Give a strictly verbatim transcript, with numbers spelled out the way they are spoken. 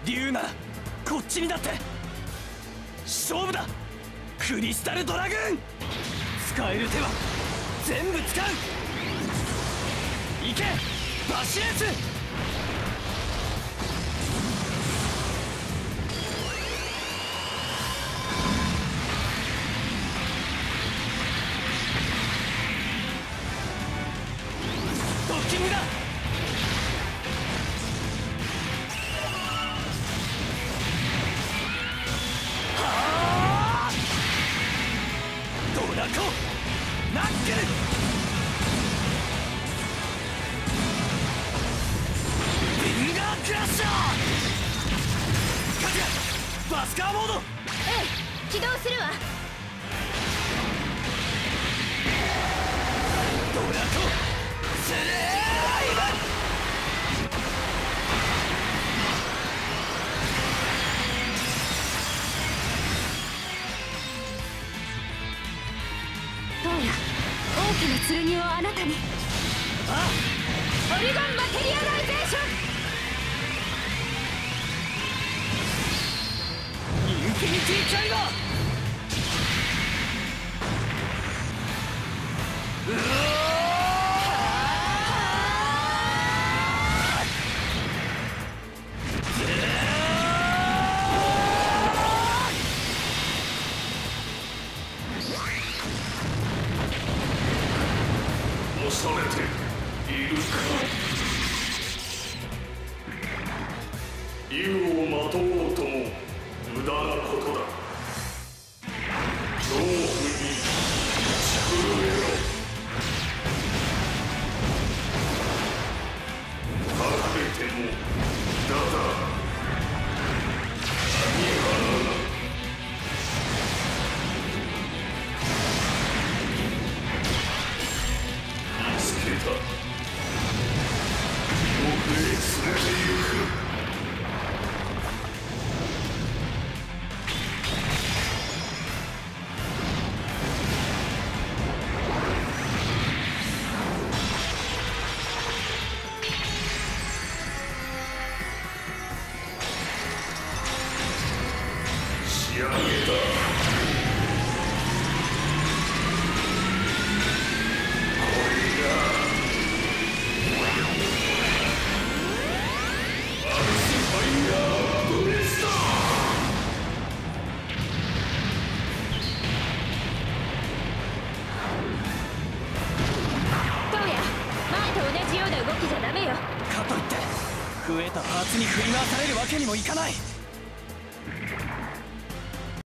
竜ならこっちにだって勝負だ。クリスタルドラグーン、使える手は全部使う。行けバシレース。ドッキングだ。はあドラコナックル、フィンガークラッシャー。カズヤバスカーモード。 うん起動するわ。 ドラコスレーイブ。 どうや大きな剣をあなたに。 あポリゴンマテリアライゼーション。 インフィニティキャリバー。うお恐れているか。竜をまとおうとも無駄なことだ。恐怖に打ち震えろ。隠れても無駄だ。何花だ。見つけた。奥へ連れて行く。仕上げた。 かといって増えたパーツに振り回されるわけにもいかない。